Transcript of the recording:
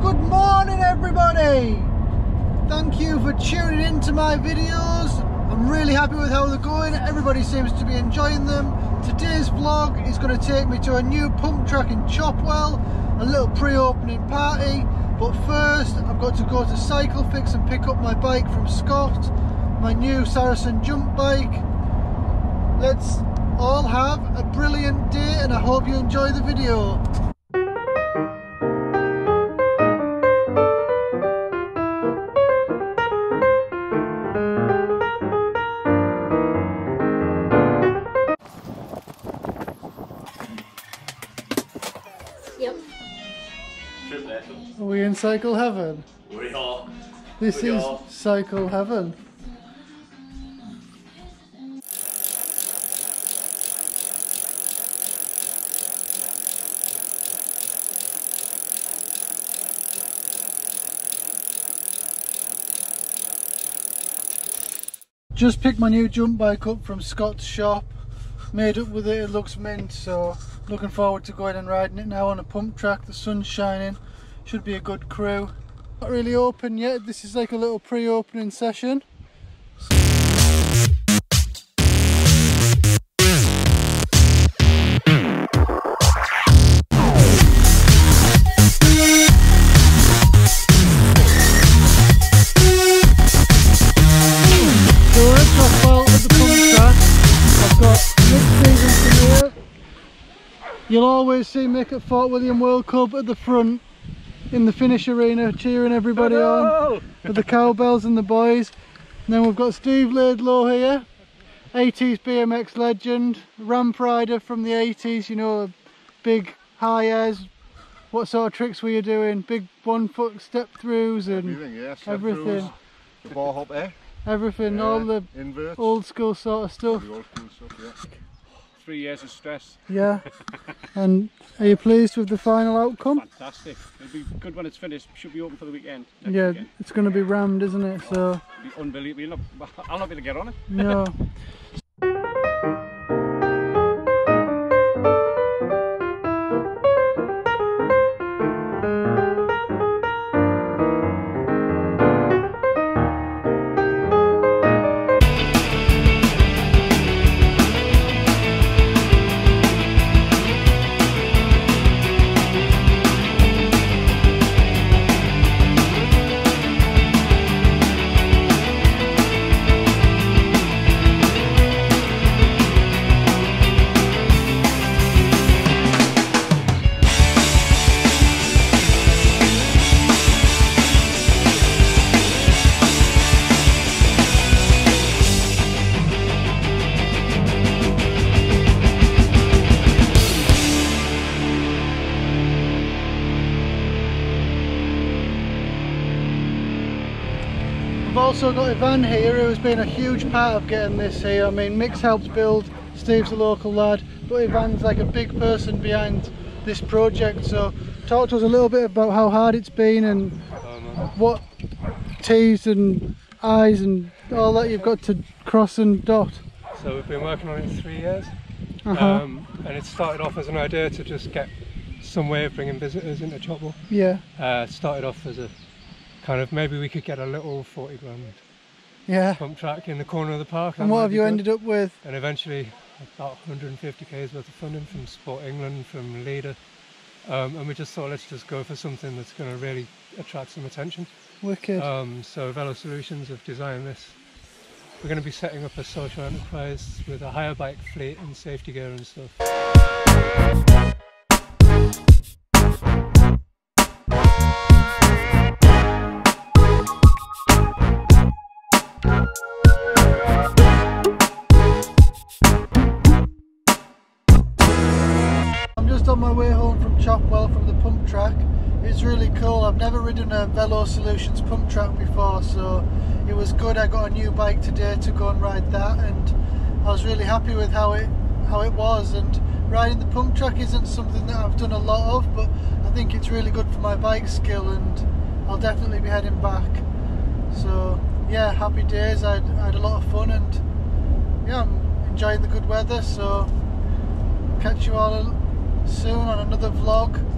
Good morning everybody! Thank you for tuning into my videos. I'm really happy with how they're going. Everybody seems to be enjoying them. Today's vlog is going to take me to a new pump track in Chopwell, a little pre-opening party. But first I've got to go to Cycle Fix and pick up my bike from Scott, my new Saracen jump bike. Let's all have a brilliant day and I hope you enjoy the video. Yep. Are we in cycle heaven? We are. This is cycle heaven. Just picked my new jump bike up from Scott's shop. Made up with it, it looks mint, so looking forward to going and riding it now on a pump track. The sun's shining, should be a good crew. Not really open yet, this is like a little pre-opening session. You'll always see Mick at Fort William World Cup at the front in the finish arena cheering everybody on with the cowbells and the boys. And then we've got Steve Laidlow here, 80s BMX legend, ramp rider from the 80s, you know, big high airs. What sort of tricks were you doing? Big 1 foot step throughs and everything. The bar hop air. Everything, all the inverts. old school sort of stuff. The old school stuff, yeah. 3 years of stress. Yeah. And are you pleased with the final outcome? Fantastic. It'll be good when it's finished. Should be open for the weekend. Yeah, Weekend. it's going to be rammed, isn't it? So It'll be unbelievable. I'll not be able to get on it. no. We've also got Ivan here who has been a huge part of getting this here. I mean, Mick's helped build, Steve's a local lad, but Ivan's like a big person behind this project. So talk to us a little bit about how hard it's been and what T's and I's and all that you've got to cross and dot. So we've been working on it 3 years, and it started off as an idea to just get some way of bringing visitors into Chopwell. Yeah. It started off as a kind of maybe we could get a little 40 grand Yeah. pump track in the corner of the park. And what have you ended up with? And eventually about 150k's worth of funding from Sport England, from Leader, and we just thought let's just go for something that's going to really attract some attention. Wicked. So Velo Solutions have designed this. We're going to be setting up a social enterprise with a hire bike fleet and safety gear and stuff. I'm just on my way home from Chopwell from the pump track. It's really cool. I've never ridden a Velo Solutions pump track before, so it was good. I got a new bike today to go and ride that, and I was really happy with how it was. And riding the pump track isn't something that I've done a lot of, but I think it's really good for my bike skill, and I'll definitely be heading back. So yeah, happy days. I had a lot of fun, and yeah, I'm enjoying the good weather. So catch you all soon on another vlog.